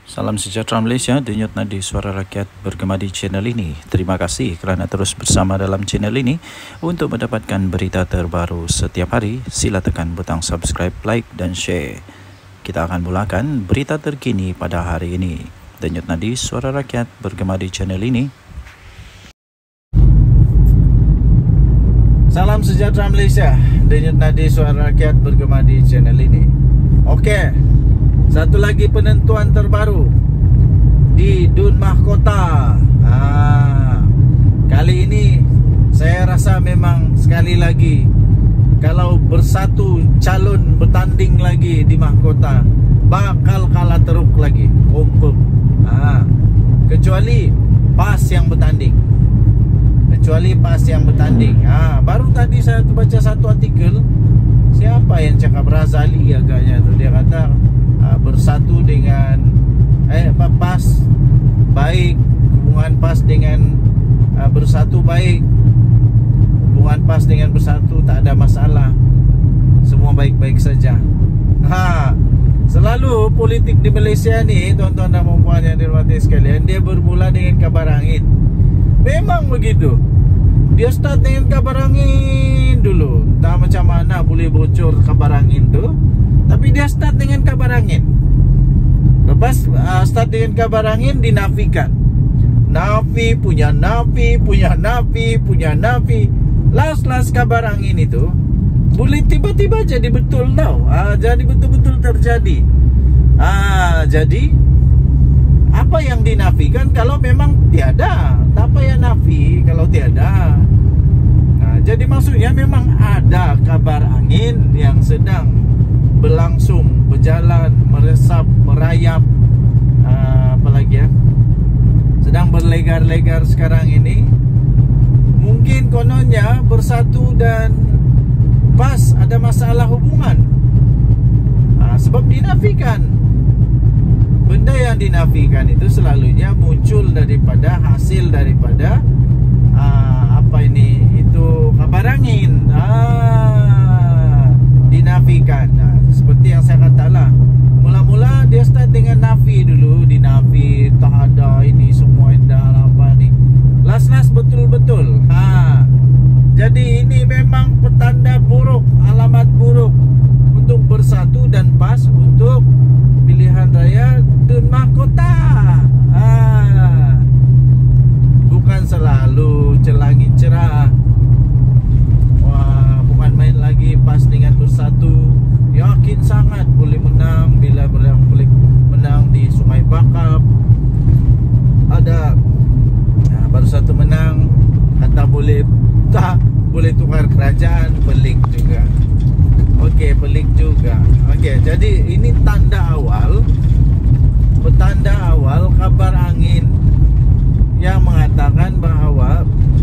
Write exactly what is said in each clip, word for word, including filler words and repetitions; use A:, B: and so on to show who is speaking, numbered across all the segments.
A: Salam sejahtera Malaysia, denyut nadi suara rakyat bergema di channel ini. Terima kasih kerana terus bersama dalam channel ini. Untuk mendapatkan berita terbaru setiap hari, sila tekan butang subscribe, like dan share. Kita akan mulakan berita terkini pada hari ini. Denyut nadi suara rakyat bergema di channel ini. Salam sejahtera Malaysia, denyut nadi suara rakyat bergema di channel ini. Okey. Satu lagi penentuan terbaru di Dun Mahkota. Ah, kali ini saya rasa memang sekali lagi kalau bersatu calon bertanding lagi di Mahkota bakal kalah teruk lagi. Confirm. Ah, kecuali PAS yang bertanding. Kecuali PAS yang bertanding. Ah, baru tadi saya tu baca satu artikel. Siapa yang cakap, Razali agaknya tu, dia kata Uh, bersatu dengan eh PAS baik, hubungan PAS dengan uh, bersatu baik, hubungan PAS dengan bersatu tak ada masalah, semua baik-baik saja. Ha, selalu politik di Malaysia ni, tuan-tuan dan puan-puan yang dirahmati sekalian, dia bermula dengan kabar angin. Memang begitu. Dia start dengan kabar angin dulu. Tak macam mana boleh bocor kabar angin tu, tapi dia start dengan kabar angin. Lepas uh, start dengan kabar angin, dinafikan. Nafi, punya nafi, punya nafi, punya nafi. Last-last kabar angin itu boleh tiba-tiba jadi betul tau. uh, Jadi betul-betul terjadi. uh, Jadi apa yang dinafikan kalau memang tiada? Tak payah nafi kalau tiada. Nah, jadi maksudnya memang ada kabar angin yang sedang berlangsung, berjalan, meresap, merayap, uh, apa lagi ya, sedang berlegar-legar sekarang ini. Mungkin kononnya bersatu dan PAS ada masalah hubungan, uh, sebab dinafikan. Benda yang dinafikan itu selalunya muncul daripada hasil daripada uh, apa ini, itu kabar angin. Ah, dinafikan. Nah, seperti yang saya katalah, mula-mula dia start dengan nafi dulu, dinafi, tak ada ini semua, indah apa ni. Last-last betul-betul. Ha. Jadi ini memang petanda buruk, alamat buruk untuk bersatu dan PAS untuk pilihan raya Dun Mahkota. Ha. Bukan selalu celangin cerah. Wah, bukan main lagi PAS dengan bersatu. Yakin sangat boleh menang bila boleh menang di Sungai Bakap. Ada nah, baru satu menang, kata boleh tak boleh tukar kerajaan. Pelik juga. Okey, pelik juga. Okey, jadi ini tanda awal, petanda awal kabar angin yang mengatakan bahawa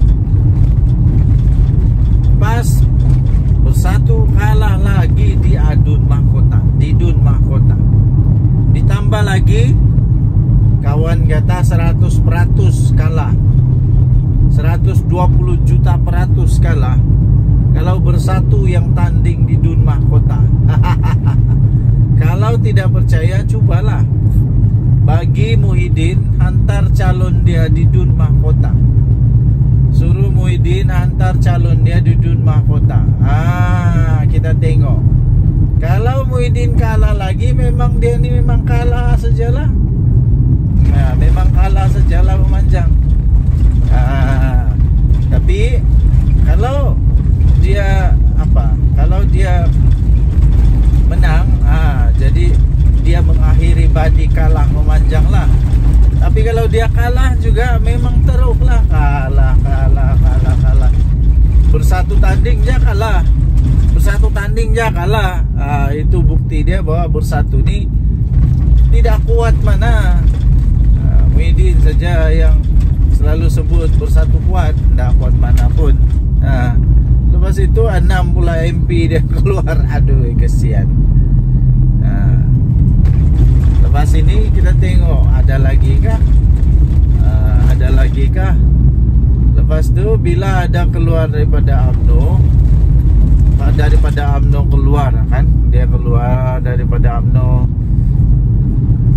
A: PAS bersatu kalah lagi di Dun Mahkota, di Dun Mahkota. Ditambah lagi, kawan kata seratus peratus kalah, seratus dua puluh juta peratus kalah kalau bersatu yang tanding di Dun Mahkota. Kalau tidak percaya, cubalah bagi Muhyiddin hantar calon dia di Dun Mahkota. Suruh Muhyiddin hantar calon dia di Dun Mahkota. Ah, kita tengok. Kalau Muhyiddin kalah lagi, memang dia ni memang kalah sajalah. Nah, memang kalah sajalah memanjang. Ah, tapi kalau dia apa? Kalau dia menang, ah, jadi dia mengakhiri badi kalah memanjang lah. Tapi kalau dia kalah juga memang teruklah kalah, kalah, kalah, kalah. Bersatu tanding je kalah, bersatu tanding je kalah. Ah, itu bukti dia bahwa bersatu ni tidak kuat mana. Ah, Muhyiddin saja yang selalu sebut bersatu kuat, tidak kuat mana pun. Ah, lepas itu enam pula M P dia keluar. Aduh, kesian. Ah, lepas ini kita tengok ada lagi kah? Uh, ada lagi kah? Lepas tu bila ada keluar daripada UMNO, daripada UMNO keluar kan, dia keluar daripada UMNO,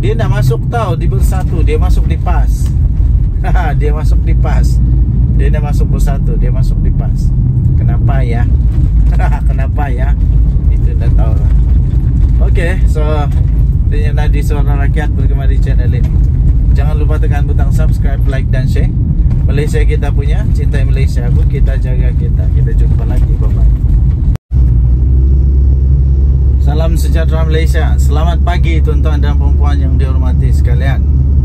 A: Dia nak masuk tahu di Bersatu, dia masuk di PAS. Dia masuk di PAS. Dia nak masuk Bersatu, dia masuk di PAS. Kenapa ya? Kenapa ya? Itu dah tahu lah. Oke, okay, so Denyut Nadi Suara Rakyat bergema di channel ini. Jangan lupa tekan butang subscribe, like dan share. Malaysia kita punya, cintai Malaysia aku, kita jaga kita. Kita jumpa lagi, bye-bye. Salam sejahtera Malaysia. Selamat pagi tuan-tuan dan puan-puan yang dihormati sekalian.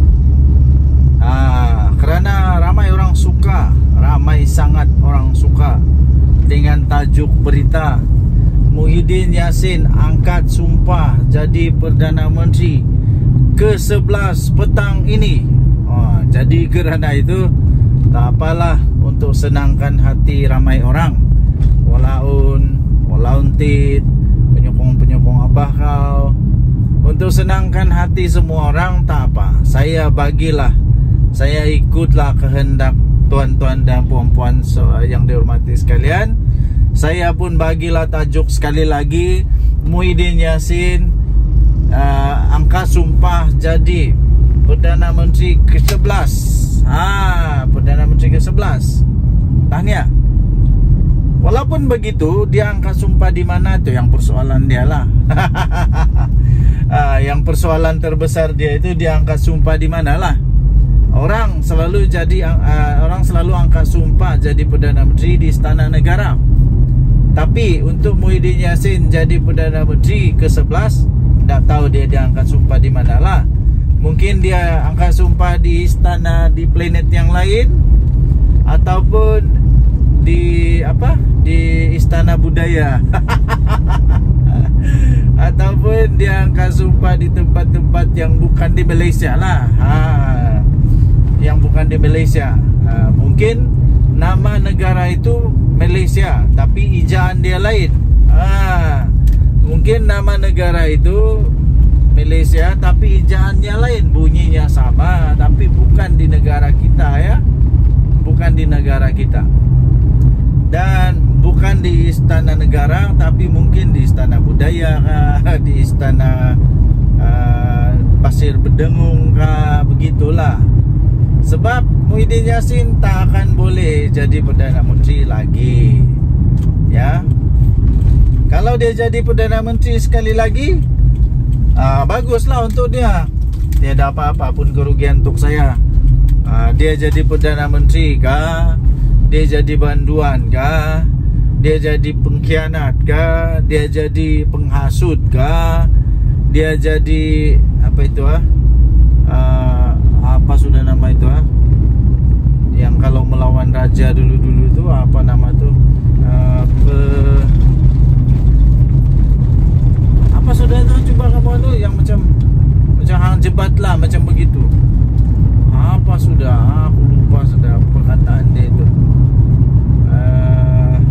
A: Ah, kerana ramai orang suka, ramai sangat orang suka dengan tajuk berita Muhyiddin Yassin angkat sumpah jadi Perdana Menteri ke sebelas petang ini. Oh, jadi kerana itu tak apalah, untuk senangkan hati ramai orang, walaun walaun tit penyokong-penyokong abah kau, untuk senangkan hati semua orang, tak apa. Saya bagilah, saya ikutlah kehendak tuan-tuan dan puan-puan yang dihormati sekalian. Saya pun bagilah tajuk sekali lagi, Muhyiddin Yassin uh, angkat sumpah jadi Perdana Menteri ke sebelas. Ah, Perdana Menteri ke sebelas. Tahniah. Walaupun begitu, dia angkat sumpah di mana tu yang persoalan dia lah. uh, Yang persoalan terbesar dia itu dia angkat sumpah di mana lah. Orang selalu jadi uh, orang selalu angkat sumpah jadi Perdana Menteri di Istana Negara. Tapi untuk Muhyiddin Yassin jadi Perdana Menteri ke sebelas, tak tahu dia diangkat sumpah di mana lah. Mungkin dia angkat sumpah di istana di planet yang lain, ataupun di apa? Di Istana Budaya. Ataupun dia angkat sumpah di tempat-tempat yang bukan di Malaysia lah. Ha, yang bukan di Malaysia. Ha, mungkin nama negara itu Malaysia, tapi ejaan dia lain. Ah, mungkin nama negara itu Malaysia, tapi ejaannya lain, bunyinya sama, tapi bukan di negara kita ya, bukan di negara kita, dan bukan di Istana Negara, tapi mungkin di Istana Budaya kah, di Istana uh, Pasir Bedengung kah, begitulah. Sebab Muhyiddin Yassin tak akan boleh jadi Perdana Menteri lagi. Ya. Kalau dia jadi Perdana Menteri sekali lagi, ah, baguslah untuk dia. Tiada apa-apa pun kerugian untuk saya. ah, Dia jadi Perdana Menteri kah, dia jadi banduan kah, dia jadi pengkhianat kah, dia jadi penghasut kah, dia jadi apa itu ah uh, apa sudah nama itu ah yang kalau melawan raja dulu-dulu itu apa nama tu uh, pe... apa sudah itu, coba kamu tu yang macam macam hang jebat lah, macam begitu. Apa sudah, aku lupa sudah perkataan dia itu. uh,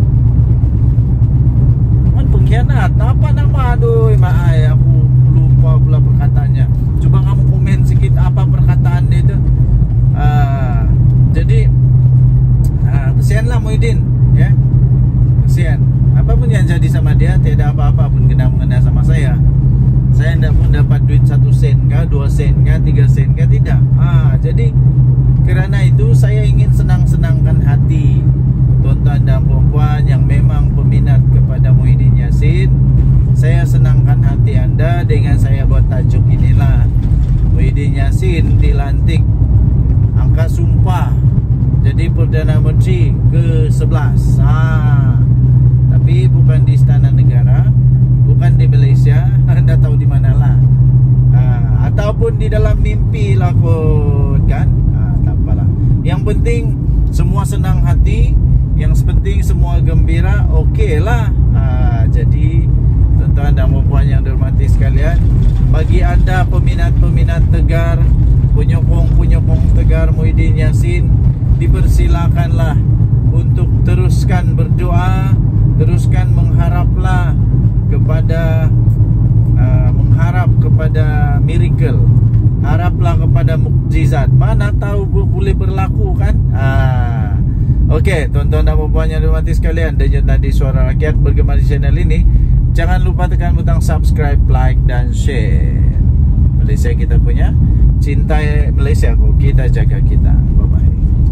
A: Man pengkhianat apa nama, aduh maai aku lupa pula perkataannya. Coba kamu komen sikit apa perkataan dia itu. uh, Jadi uh, kesianlah Muhyiddin, ya. Kesian. Apapun yang jadi sama dia, tiada apa-apa pun kena mengena sama saya. Saya tidak pun dapat duit satu sen kah, dua sen kah, tiga sen kah, tidak. Ah, jadi kerana itu saya ingin senang-senangkan hati tuan-tuan dan puan-puan yang memang peminat kepada Muhyiddin Yassin. Saya senangkan hati anda dengan saya buat tajuk inilah, Muhyiddin Yassin dilantik angkat sumpah jadi Perdana Menteri ke sebelas. Ha, tapi bukan di Istana Negara, bukan di Malaysia, anda tahu di manalah. Ha, ataupun di dalam mimpi lah kot kan. Ha, tak apalah. Yang penting semua senang hati, yang penting semua gembira, okey lah. Ha, jadi tuan-tuan dan puan-puan yang dihormati sekalian, bagi anda peminat-peminat tegar, penyokong-penyokong tegar Muhyiddin Yassin, dipersilakanlah untuk teruskan berdoa, teruskan mengharaplah kepada uh, mengharap kepada miracle, haraplah kepada mukjizat. Mana tahu boleh berlaku kan? Ah, okey, tuan-tuan dan puan-puan yang dihormati sekalian, Denyut Nadi Suara Rakyat bergema di channel ini. Jangan lupa tekan butang subscribe, like dan share. Malaysia kita punya, cintai Malaysia ku, kita jaga kita. Bye bye.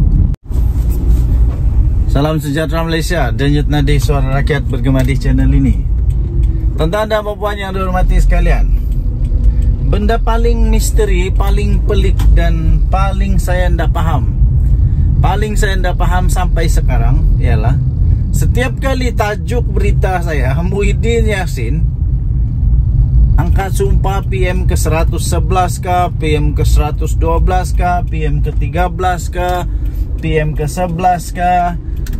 A: Salam sejahtera Malaysia, denyut nadi suara rakyat bergema di channel ini. Tuan-tuan dan puan yang dihormati sekalian, benda paling misteri, paling pelik dan paling saya tidak paham, paling saya tidak paham sampai sekarang ialah setiap kali tajuk berita saya Muhyiddin Yassin angkat sumpah P M ke seratus sebelas ke, P M ke seratus dua belas ke, P M ke tiga belas ke, P M ke sebelas ke,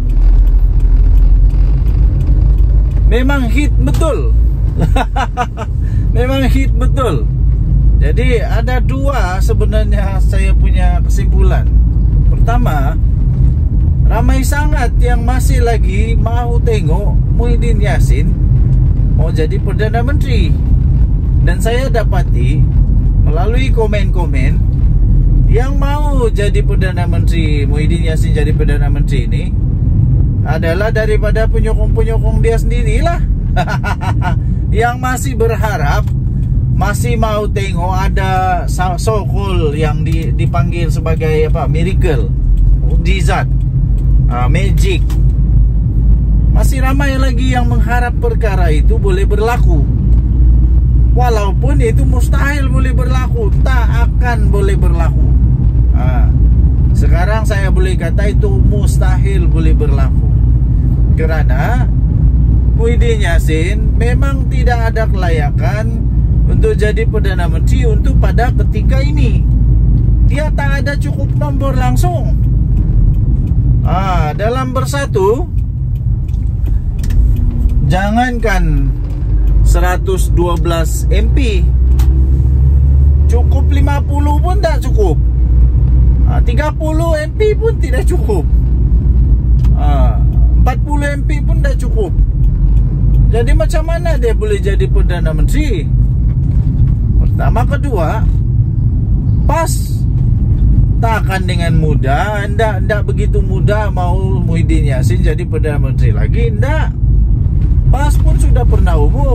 A: memang hit betul. Memang hit betul. Jadi ada dua sebenarnya saya punya kesimpulan. Pertama, ramai sangat yang masih lagi mau tengok Muhyiddin Yassin mau jadi Perdana Menteri. Dan saya dapati melalui komen-komen yang mau jadi Perdana Menteri, Muhyiddin Yassin jadi Perdana Menteri ini adalah daripada penyokong-penyokong dia sendirilah. Yang masih berharap, masih mau tengok ada so-called yang di, dipanggil sebagai apa, miracle, mukjizat, uh, magic. Masih ramai lagi yang mengharap perkara itu boleh berlaku. Walaupun itu mustahil boleh berlaku, tak akan boleh berlaku. uh, Sekarang saya boleh kata itu mustahil boleh berlaku. Kerana Muhyiddin Yassin memang tidak ada kelayakan untuk jadi Perdana Menteri untuk pada ketika ini. Dia tak ada cukup nombor langsung. Ah, dalam bersatu, jangankan seratus dua belas M P, cukup lima puluh pun tak cukup. Ah, tiga puluh M P pun tidak cukup. Ah, empat puluh M P pun tak cukup. Jadi macam mana dia boleh jadi Perdana Menteri? Pertama, kedua, pas tak akan dengan mudah. Ndak, ndak begitu mudah mau Muhyiddin Yassin jadi Perdana Menteri lagi. Ndak. Pas pun sudah pernah umum.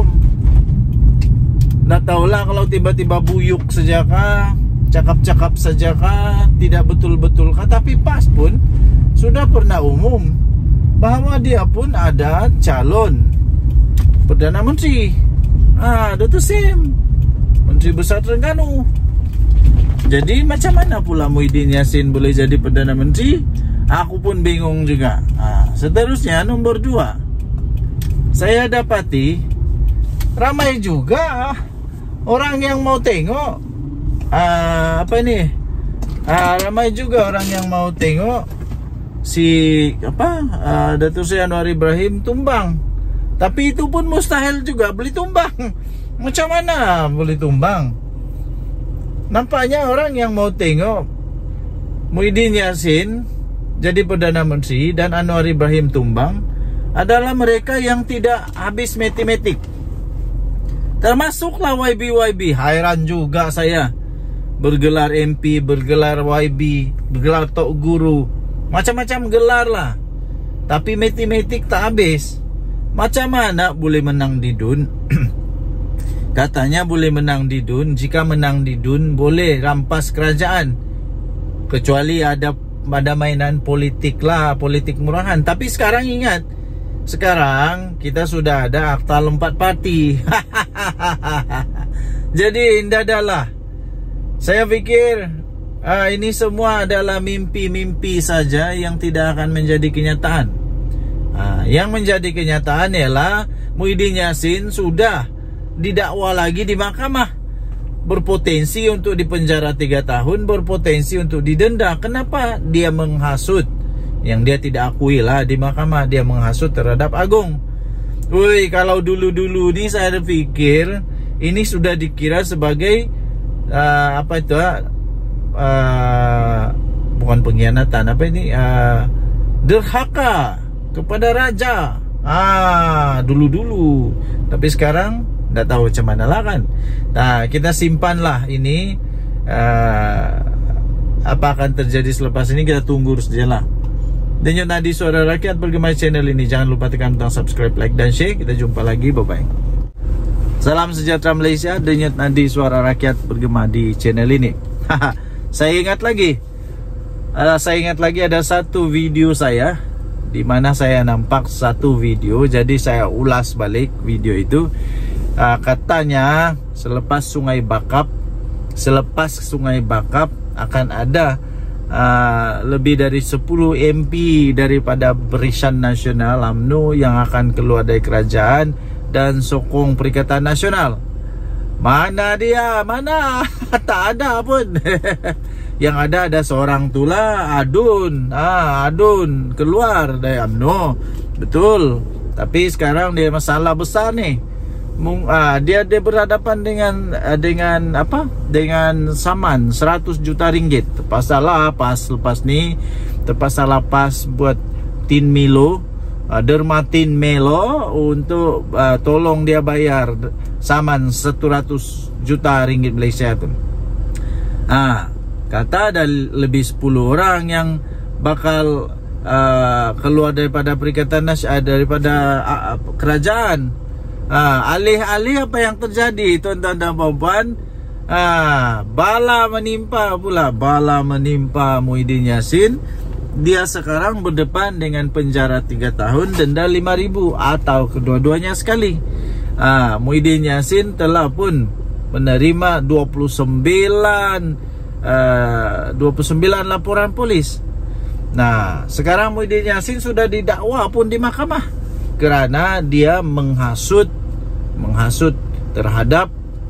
A: Ndak tahulah kalau tiba-tiba buyuk saja kah, cakap-cakap saja kah, tidak betul-betul kah. Tapi pas pun sudah pernah umum bahwa dia pun ada calon Perdana Menteri. Ah, Dato' Sim, Menteri Besar Terengganu. Jadi macam mana pula Muhyiddin Yassin boleh jadi Perdana Menteri? Aku pun bingung juga. Ah, seterusnya nombor dua, saya dapati ramai juga orang yang mau tengok. Ah, apa ini? Ah, ramai juga orang yang mau tengok si apa? Ah, Dato' Sri Anwar Ibrahim tumbang. Tapi itu pun mustahil juga boleh tumbang. Macam mana boleh tumbang? Nampaknya orang yang mau tengok Muhyiddin Yassin jadi Perdana Menteri dan Anwar Ibrahim tumbang adalah mereka yang tidak habis matematik. Termasuklah Y B Y B. Hairan juga saya. Bergelar M P, bergelar Y B, bergelar Tok Guru, macam-macam gelar lah. Tapi matematik tak habis. Macam mana boleh menang di D U N? Katanya boleh menang di D U N. Jika menang di D U N boleh rampas kerajaan, kecuali ada ada mainan politik lah, politik murahan. Tapi sekarang ingat, sekarang kita sudah ada akta empat parti. Jadi indah adalah, saya pikir ah, ini semua adalah mimpi-mimpi saja yang tidak akan menjadi kenyataan. Nah, yang menjadi kenyataan ialah Muhyiddin Yassin sudah didakwa lagi di mahkamah, berpotensi untuk dipenjara tiga tahun, berpotensi untuk didenda. Kenapa? Dia menghasut yang dia tidak akui lah di mahkamah. Dia menghasut terhadap Agung. Woi, kalau dulu-dulu ni saya pikir ini sudah dikira sebagai uh, apa itu? Uh, bukan pengkhianatan, apa ini? Uh, derhaka kepada raja. Ah, dulu-dulu. Tapi sekarang tidak tahu macam mana lah kan. Nah, kita simpanlah ini. uh, Apa akan terjadi selepas ini kita tunggu sajalah. Denyut nadi suara rakyat bergema channel ini. Jangan lupa tekan butang subscribe, like dan share. Kita jumpa lagi, bye bye. Salam sejahtera Malaysia, denyut nadi suara rakyat bergema di channel ini. Saya ingat lagi, uh, saya ingat lagi ada satu video saya di mana saya nampak satu video, jadi saya ulas balik video itu. Uh, katanya selepas Sungai Bakap, selepas Sungai Bakap akan ada uh, lebih dari sepuluh M P daripada Barisan Nasional U M N O yang akan keluar dari kerajaan dan sokong Perikatan Nasional. Mana dia? Mana? Tak ada pun. Yang ada ada seorang tulah, Adun. Ah, Adun keluar dari U M N O. Betul. Tapi sekarang dia masalah besar nih. Mung, ah, dia dia berhadapan dengan dengan apa? Dengan saman seratus juta ringgit. Terpaksa lah pas lepas ni, terpaksa lah pas buat Tin Milo, uh, derma Tin Melo untuk uh, tolong dia bayar saman seratus juta ringgit Malaysia tu. Ah, kata ada lebih sepuluh orang yang bakal uh, keluar daripada Perikatan Nasional, daripada uh, kerajaan. Ah, alih-alih apa yang terjadi, tuan-tuan dan puan-puan, ah, bala menimpa pula, bala menimpa Muhyiddin Yassin. Dia sekarang berdepan dengan penjara tiga tahun, denda lima ribu atau kedua-duanya sekali. Ah, Muhyiddin Yassin telah pun menerima dua puluh sembilan uh, dua puluh sembilan laporan polis. Nah, sekarang Muhyiddin Yassin sudah didakwa pun di mahkamah kerana dia menghasut menghasut terhadap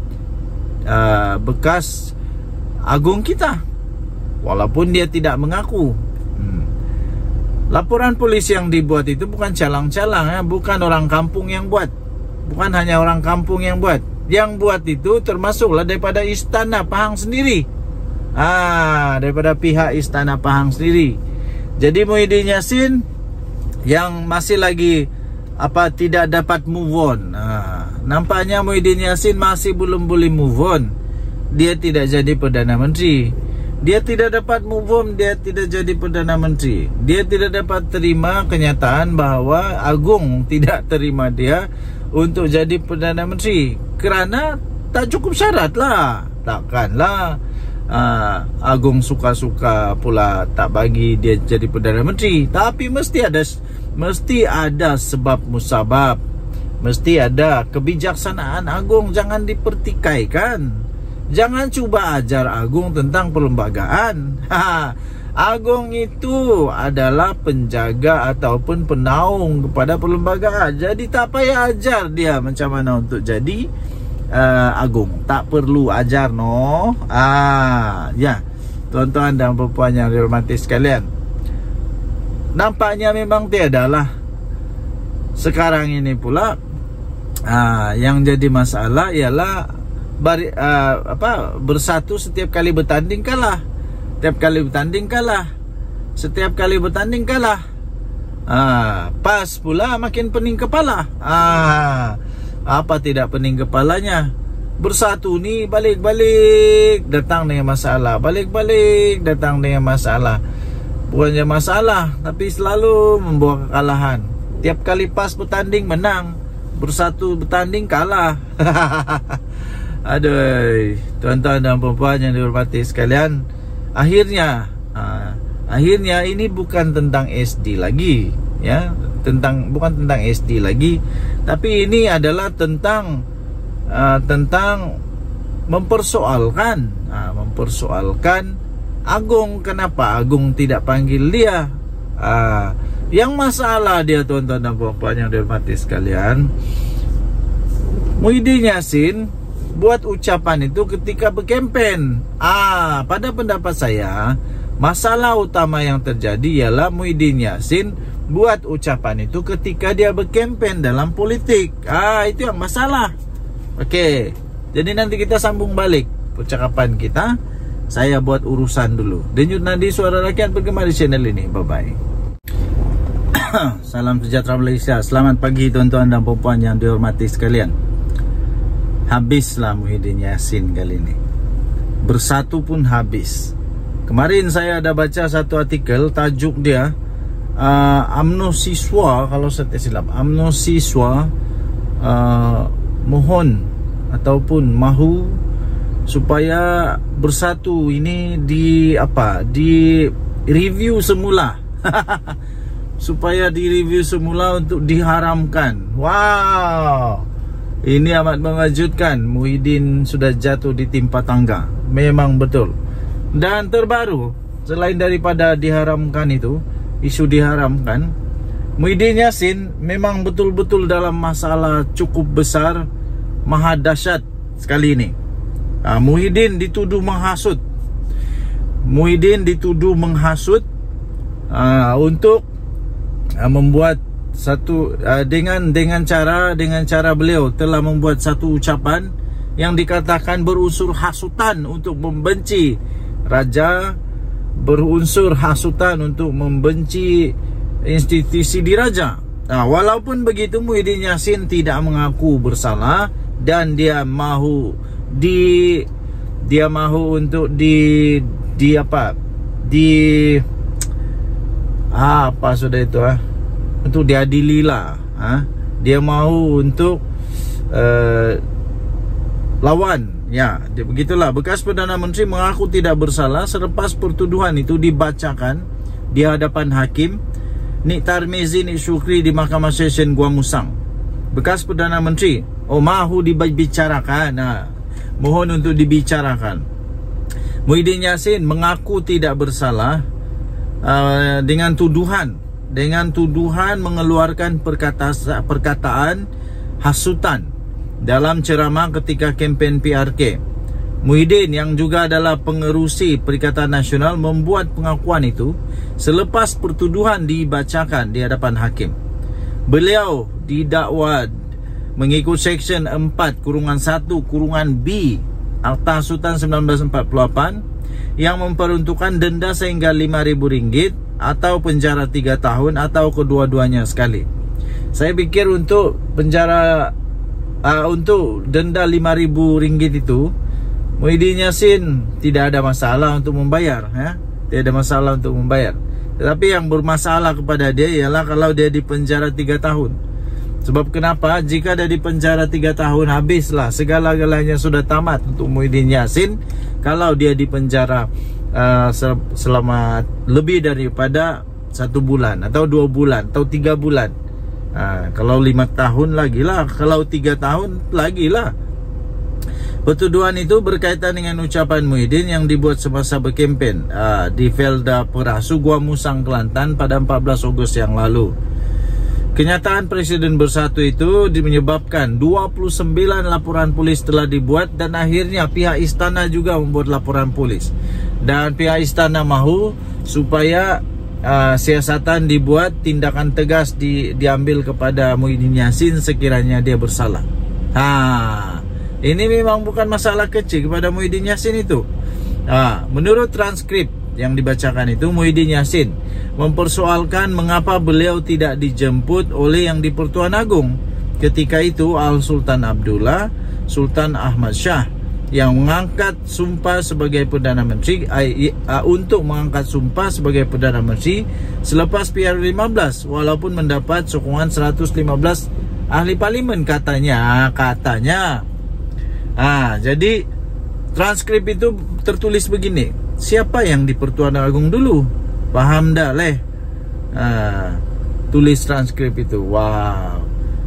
A: uh, bekas agung kita, walaupun dia tidak mengaku. hmm. Laporan polis yang dibuat itu bukan calang-calang, ya. Bukan orang kampung yang buat, bukan hanya orang kampung yang buat. Yang buat itu termasuklah daripada Istana Pahang sendiri, ah, daripada pihak Istana Pahang sendiri. Jadi Muhyiddin Yassin yang masih lagi apa tidak dapat move on. Ha, nampaknya Muhyiddin Yassin masih belum boleh move on. Dia tidak jadi Perdana Menteri. Dia tidak dapat move on, dia tidak jadi Perdana Menteri. Dia tidak dapat terima kenyataan bahawa Agung tidak terima dia untuk jadi Perdana Menteri kerana tak cukup syarat lah. Takkanlah uh, Agung suka-suka pula tak bagi dia jadi Perdana Menteri. Tapi mesti ada Mesti ada sebab musabab, mesti ada kebijaksanaan Agung. Jangan dipertikaikan. Jangan cuba ajar Agung tentang perlembagaan. Ha, Agung itu adalah penjaga ataupun penaung kepada perlembagaan. Jadi tak payah ajar dia macam mana untuk jadi uh, Agung. Tak perlu ajar, no. Ah, ya, tuan-tuan dan puan-puan yang dihormati sekalian, nampaknya memang tiadalah sekarang ini pula. Aa, yang jadi masalah ialah bari, aa, apa, bersatu setiap kali bertanding kalah. Setiap kali bertanding kalah. Setiap kali bertanding kalah. Aa, pas pula makin pening kepala. Aa, apa tidak pening kepalanya? Bersatu ni balik-balik datang dengan masalah, balik-balik datang dengan masalah. Bukannya masalah, tapi selalu membawa kekalahan. Tiap kali pas bertanding menang, bersatu bertanding kalah. Aduh, tuan-tuan dan puan-puan yang dihormati sekalian, akhirnya uh, akhirnya ini bukan tentang S D lagi, ya, tentang bukan tentang S D lagi, tapi ini adalah tentang uh, tentang mempersoalkan, uh, mempersoalkan Agung. Kenapa Agung tidak panggil dia? Ah, yang masalah dia, tuan-tuan dan puan-puan yang dihormati sekalian, Muhyiddin Yassin buat ucapan itu ketika berkempen. Ah, pada pendapat saya, masalah utama yang terjadi ialah Muhyiddin Yassin buat ucapan itu ketika dia berkempen dalam politik. Ah, itu yang masalah. Okey. Jadi nanti kita sambung balik percakapan kita. Saya buat urusan dulu. Denyut nadi suara rakyat bergema di channel ini. Bye-bye. Salam sejahtera Malaysia. Selamat pagi tuan-tuan dan puan-puan yang dihormati sekalian. Habislah Muhyiddin Yassin kali ini. Bersatu pun habis. Kemarin saya ada baca satu artikel, tajuk dia uh, U M N O siswa, kalau saya tak silap, U M N O siswa uh, mohon ataupun mahu supaya bersatu ini di apa di review semula supaya di review semula untuk diharamkan. Wow, ini amat mengejutkan. Muhyiddin sudah jatuh di timpa tangga. Memang betul. Dan terbaru, selain daripada diharamkan itu, isu diharamkan, Muhyiddin Yassin memang betul-betul dalam masalah cukup besar, maha dahsyat sekali ini. Uh, Muhyiddin dituduh menghasut. Muhyiddin dituduh menghasut uh, untuk uh, membuat satu uh, dengan dengan cara dengan cara beliau telah membuat satu ucapan yang dikatakan berunsur hasutan untuk membenci raja, berunsur hasutan untuk membenci institusi diraja. Nah, walaupun begitu, Muhyiddin Yassin tidak mengaku bersalah dan dia mahu di dia mahu untuk di di apa di ah, apa sudah itu ah untuk diadili lah. Ah, dia mahu untuk uh, lawan. Ya, begitulah. Bekas Perdana Menteri mengaku tidak bersalah selepas pertuduhan itu dibacakan di hadapan hakim Nik Tarmizi Nik Syukri di Mahkamah Session Gua Musang. Bekas Perdana Menteri, oh mahu dibicarakan. Nah, mohon untuk dibicarakan. Muhyiddin Yassin mengaku tidak bersalah uh, dengan tuduhan dengan tuduhan mengeluarkan perkata, perkataan hasutan dalam ceramah ketika kempen P R K. Muhyiddin yang juga adalah pengerusi Perikatan Nasional membuat pengakuan itu selepas pertuduhan dibacakan di hadapan hakim. Beliau didakwa mengikut Seksyen empat kurungan satu kurungan B Akta Hasutan seribu sembilan ratus empat puluh delapan yang memperuntukkan denda sehingga lima ribu ringgit atau penjara tiga tahun atau kedua-duanya sekali. Saya pikir untuk penjara uh, untuk denda lima ribu ringgit itu Muhyiddin Yassin tidak ada masalah untuk membayar, ya? Tidak ada masalah untuk membayar. Tetapi yang bermasalah kepada dia ialah kalau dia di penjara tiga tahun. Sebab kenapa? Jika dia di penjara tiga tahun, habislah segala-galanya sudah tamat untuk Muhyiddin Yassin. Kalau dia di penjara uh, selama lebih daripada satu bulan atau dua bulan atau tiga bulan. Uh, kalau lima tahun lagi lah, kalau tiga tahun lagi lah. Pertuduhan itu berkaitan dengan ucapan Muhyiddin yang dibuat semasa berkempen uh, di Felda Perasu Gua Musang, Kelantan pada empat belas Ogos yang lalu. Kenyataan Presiden Bersatu itu menyebabkan dua puluh sembilan laporan polis telah dibuat dan akhirnya pihak istana juga membuat laporan polis. Dan pihak istana mahu supaya uh, siasatan dibuat, tindakan tegas di, diambil kepada Muhyiddin Yassin sekiranya dia bersalah. Ha, ini memang bukan masalah kecil kepada Muhyiddin Yassin itu. Ha, menurut transkrip yang dibacakan itu, Muhyiddin Yassin mempersoalkan mengapa beliau tidak dijemput oleh yang di-Pertuan Agong. Ketika itu Al Sultan Abdullah, Sultan Ahmad Shah yang mengangkat sumpah sebagai Perdana Menteri uh, uh, untuk mengangkat sumpah sebagai Perdana Menteri selepas P R lima belas, walaupun mendapat sokongan seratus lima belas ahli parlimen katanya katanya. Ah, jadi transkrip itu tertulis begini. Siapa yang di Pertuan Agong dulu? Paham dah leh. Ah, tulis transkrip itu. Wow.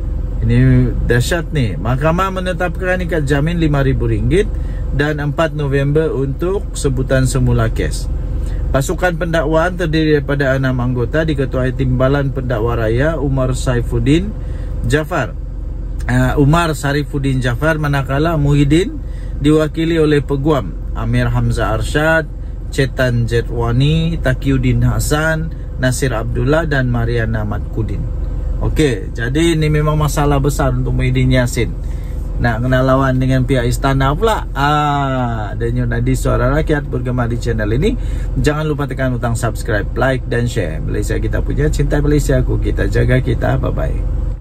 A: Ini dahsyat nih. Mahkamah menetapkan ikat jamin lima ribu ringgit dan empat November untuk sebutan semula kes. Pasukan pendakwaan terdiri daripada enam anggota diketuai Timbalan Pendakwa Raya Umar Saifuddin Jafar. Uh, Umar Sarifuddin Jafar, manakala Muhyiddin diwakili oleh Peguam Amir Hamzah Arsyad, Cetan Jetwani, Taqiyuddin Hasan, Nasir Abdullah dan Mariana Matkudin. Okey, jadi ini memang masalah besar untuk Muhyiddin Yassin. Nak kena lawan dengan pihak istana pula. Ah, Denyut Nadi Suara Rakyat bergema di channel ini. Jangan lupa tekan butang subscribe, like dan share. Malaysia kita punya, cinta Malaysia ku, kita jaga kita. Bye bye.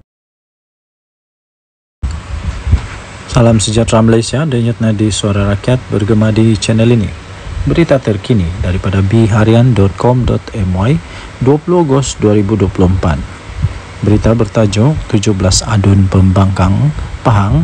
A: Salam sejahtera Malaysia. Denyut Nadi Suara Rakyat bergema di channel ini. Berita terkini daripada biharian dot com dot my dua puluh Ogos dua ribu dua puluh empat. Berita bertajuk tujuh belas adun pembangkang Pahang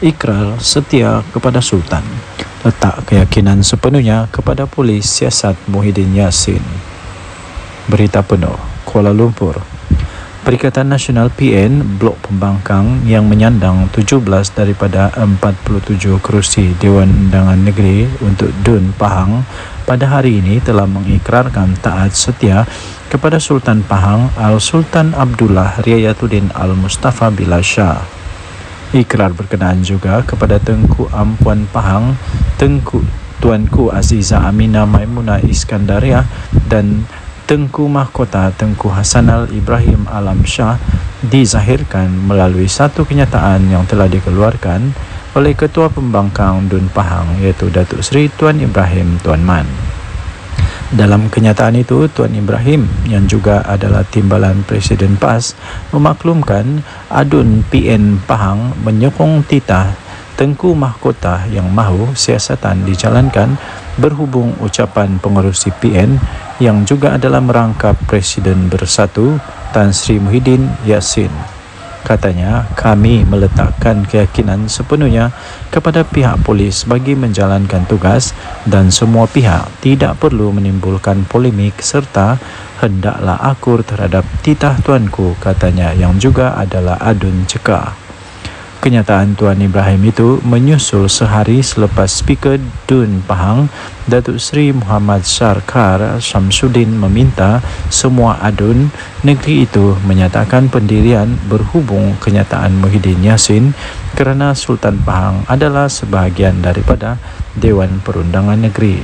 B: ikrar setia kepada Sultan, letak keyakinan sepenuhnya kepada polis siasat Muhyiddin Yassin. Berita penuh, Kuala Lumpur. Perikatan Nasional P N Blok Pembangkang yang menyandang tujuh belas daripada empat puluh tujuh kerusi Dewan Undangan Negeri untuk Dun Pahang pada hari ini telah mengikrarkan taat setia kepada Sultan Pahang Al-Sultan Abdullah Riayatuddin Al-Mustafa Billah Shah. Ikrar berkenaan juga kepada Tengku Ampuan Pahang, Tengku Tuanku Aziza Aminah Maimunah Iskandariah dan Tengku Mahkota Tengku Hasanal Ibrahim Alam Shah dizahirkan melalui satu kenyataan yang telah dikeluarkan oleh Ketua Pembangkang Dun Pahang iaitu Datuk Seri Tuan Ibrahim Tuan Man. Dalam kenyataan itu, Tuan Ibrahim yang juga adalah timbalan Presiden P A S memaklumkan adun P N Pahang menyokong titah Tengku Mahkota yang mahu siasatan dijalankan berhubung ucapan pengerusi P N yang juga adalah merangkap Presiden Bersatu Tan Sri Muhyiddin Yassin. Katanya, kami meletakkan keyakinan sepenuhnya kepada pihak polis bagi menjalankan tugas dan semua pihak tidak perlu menimbulkan polemik serta hendaklah akur terhadap titah tuanku, katanya, yang juga adalah adun cekah. Kenyataan Tuan Ibrahim itu menyusul sehari selepas Speaker Dun Pahang Datuk Seri Muhammad Sarkar Syamsuddin meminta semua adun negeri itu menyatakan pendirian berhubung kenyataan Muhyiddin Yassin kerana Sultan Pahang adalah sebahagian daripada Dewan Perundangan Negeri.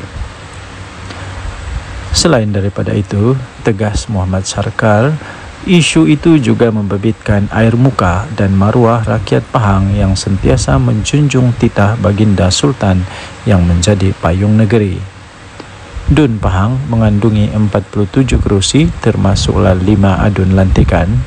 B: Selain daripada itu, tegas Muhammad Sarkar, isu itu juga membabitkan air muka dan maruah rakyat Pahang yang sentiasa menjunjung titah baginda Sultan yang menjadi payung negeri. Dun Pahang mengandungi empat puluh tujuh kerusi termasuklah lima adun lantikan.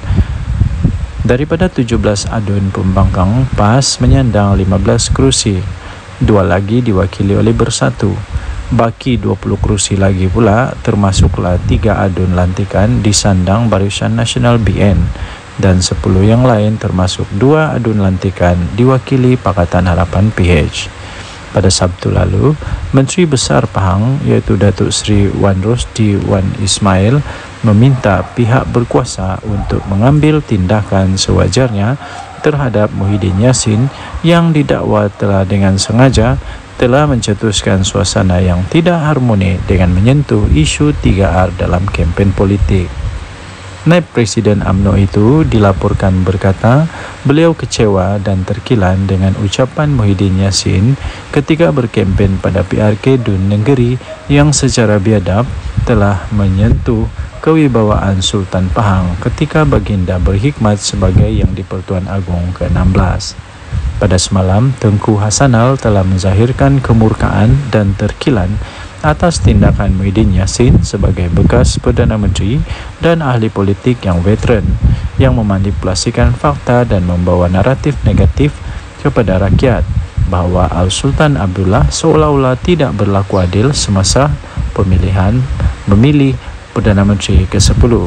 B: Daripada tujuh belas adun pembangkang, P A S menyandang lima belas kerusi. Dua lagi diwakili oleh Bersatu. Baki dua puluh kerusi lagi pula termasuklah tiga adun lantikan disandang Barisan Nasional B N dan sepuluh yang lain termasuk dua adun lantikan diwakili Pakatan Harapan P H. Pada Sabtu lalu, Menteri Besar Pahang iaitu Datuk Seri Wan Rosdi Wan Ismail meminta pihak berkuasa untuk mengambil tindakan sewajarnya terhadap Muhyiddin Yassin yang didakwa telah dengan sengaja telah mencetuskan suasana yang tidak harmoni dengan menyentuh isu tiga R dalam kempen politik. Naib Presiden U M N O itu dilaporkan berkata beliau kecewa dan terkilan dengan ucapan Muhyiddin Yassin ketika berkempen pada P R K Dun Negeri yang secara biadab telah menyentuh kewibawaan Sultan Pahang ketika baginda berkhidmat sebagai Yang di-Pertuan Agong ke enam belas. Pada semalam, Tengku Hasanal telah menzahirkan kemurkaan dan terkilan atas tindakan Muhyiddin Yassin sebagai bekas Perdana Menteri dan ahli politik yang veteran yang memanipulasikan fakta dan membawa naratif negatif kepada rakyat bahawa Al-Sultan Abdullah seolah-olah tidak berlaku adil semasa pemilihan memilih Perdana Menteri ke sepuluh.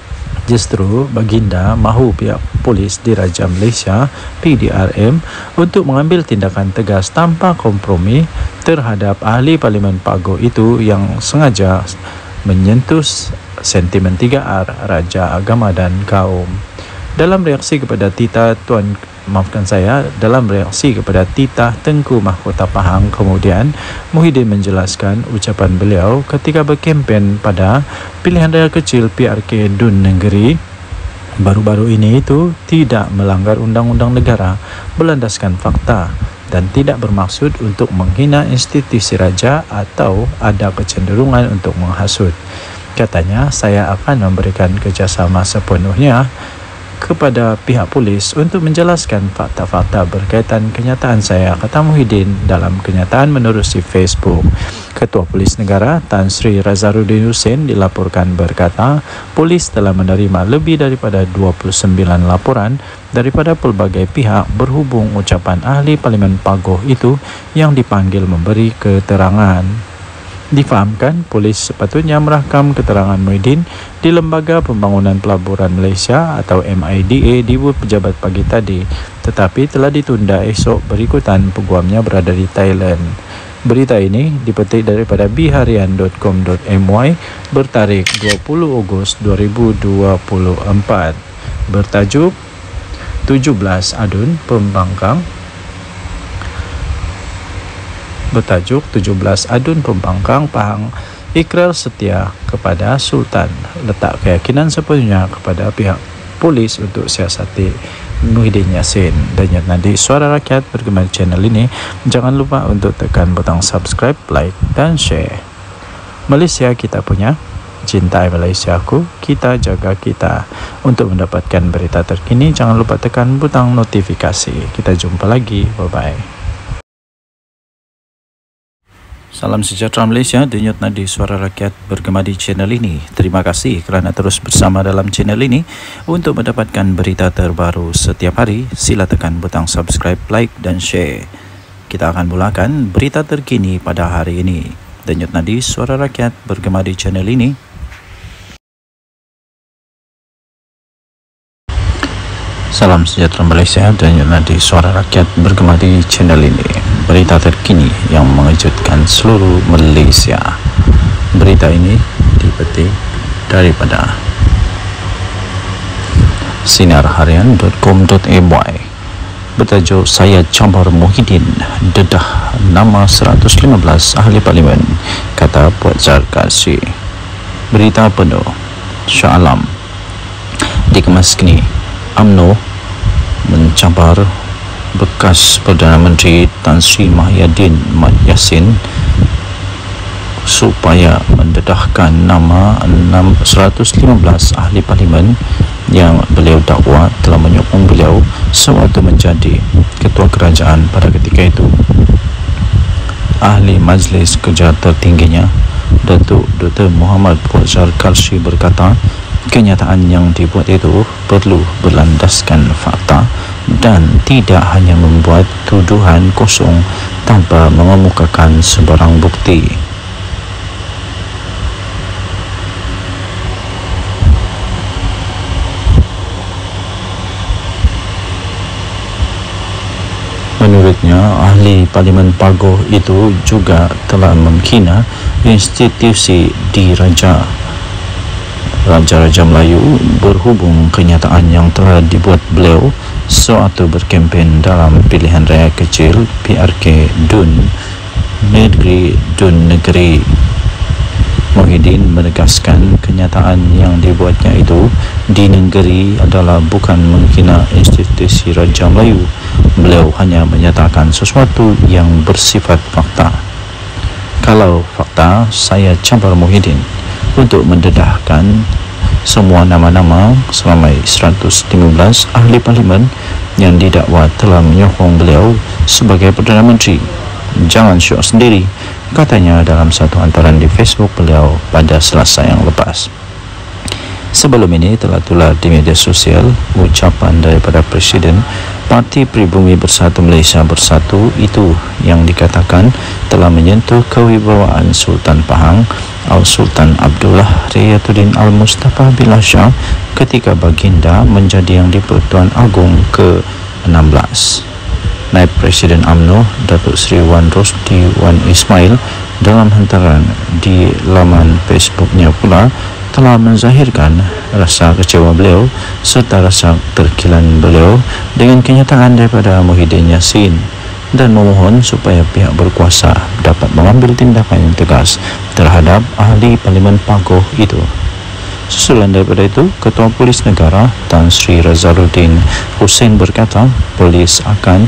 B: Justru baginda mahu pihak polis Diraja Malaysia P D R M untuk mengambil tindakan tegas tanpa kompromi terhadap ahli Parlimen Pagoh itu yang sengaja menyentuh sentimen tiga R, Raja, Agama dan Kaum. Dalam reaksi kepada titah Tuan maafkan saya dalam reaksi kepada titah Tengku Mahkota Pahang, kemudian Muhyiddin menjelaskan ucapan beliau ketika berkempen pada pilihan raya kecil P R K Dun Negeri baru-baru ini itu tidak melanggar undang-undang negara, berlandaskan fakta dan tidak bermaksud untuk menghina institusi raja atau ada kecenderungan untuk menghasut. Katanya, saya akan memberikan kerjasama sepenuhnya kepada pihak polis untuk menjelaskan fakta-fakta berkaitan kenyataan saya, kata Muhyiddin dalam kenyataan menerusi Facebook. Ketua Polis Negara Tan Sri Razaruddin Hussein dilaporkan berkata, polis telah menerima lebih daripada dua puluh sembilan laporan daripada pelbagai pihak berhubung ucapan ahli Parlimen Pagoh itu yang dipanggil memberi keterangan. Difahamkan, polis sepatutnya merakam keterangan Muhyiddin di Lembaga Pembangunan Pelaburan Malaysia atau M I D A di pejabat pagi tadi, tetapi telah ditunda esok berikutan peguamnya berada di Thailand. Berita ini dipetik daripada biharian dot com dot my bertarikh dua puluh Ogos dua ribu dua puluh empat bertajuk tujuh belas Adun Pembangkang bertajuk tujuh belas Adun Pembangkang Pahang ikrar setia kepada Sultan, letak keyakinan sepenuhnya kepada pihak polis untuk siasati Muhyiddin Yassin. Dan nanti Suara Rakyat bergema di channel ini. Jangan lupa untuk tekan butang subscribe, like dan share. Malaysia kita punya, cintai Malaysiaku, kita jaga kita. Untuk mendapatkan berita terkini, jangan lupa tekan butang notifikasi. Kita jumpa lagi, bye bye. Salam sejahtera Malaysia, denyut nadi Suara Rakyat bergema di channel ini. Terima kasih kerana terus bersama dalam channel ini. Untuk mendapatkan berita terbaru setiap hari, sila tekan butang subscribe, like dan share. Kita akan mulakan berita terkini pada hari ini. Denyut nadi Suara Rakyat bergema di channel ini. Salam sejahtera Malaysia, denyut nadi Suara Rakyat bergema di channel ini. Berita terkini yang mengejutkan seluruh Malaysia. Berita ini dipetik daripada sinarharian dot com dot my bertajuk Saya Cabar Muhyiddin dedah nama seratus lima belas ahli parlimen, kata Puan Zarkasi. Berita penuh Shah Alam dikemas kini. UMNO mencabar bekas Perdana Menteri Tan Sri Muhyiddin Yassin supaya mendedahkan nama seratus lima belas ahli parlimen yang beliau dakwa telah menyokong beliau sewaktu menjadi ketua kerajaan pada ketika itu. Ahli Majlis Kerja tertingginya, Datuk Doktor Muhammad Fauzar Karshi berkata, kenyataan yang dibuat itu perlu berlandaskan fakta dan tidak hanya membuat tuduhan kosong tanpa mengemukakan sebarang bukti. Menurutnya, ahli Parlimen Pagoh itu juga telah menghina institusi diraja Raja-Raja Melayu berhubung kenyataan yang telah dibuat beliau sewaktu berkempen dalam pilihan raya kecil P R K Dun Negeri Dun Negeri. Muhyiddin menegaskan kenyataan yang dibuatnya itu di negeri adalah bukan menghina institusi Raja Melayu. Beliau hanya menyatakan sesuatu yang bersifat fakta. Kalau fakta, saya cabar Muhyiddin untuk mendedahkan semua nama-nama selama seratus lima belas ahli parlimen yang didakwa telah menyokong beliau sebagai Perdana Menteri. Jangan syok sendiri, katanya dalam satu hantaran di Facebook beliau pada Selasa yang lepas. Sebelum ini telah tular di media sosial ucapan daripada Presiden Parti Pribumi Bersatu Malaysia Bersatu itu yang dikatakan telah menyentuh kewibawaan Sultan Pahang Al-Sultan Abdullah Riyatuddin Al-Mustafa Billah Shah ketika baginda menjadi Yang di-Pertuan Agong ke enam belas. Naib Presiden UMNO Datuk Seri Wan Rosdi Wan Ismail dalam hantaran di laman Facebooknya pula telah menzahirkan rasa kecewa beliau serta rasa terkilan beliau dengan kenyataan daripada Muhyiddin Yassin dan memohon supaya pihak berkuasa dapat mengambil tindakan yang tegas terhadap ahli Parlimen Pagoh itu. Susulan daripada itu, Ketua Polis Negara Tan Sri Razaluddin Hussein berkata polis akan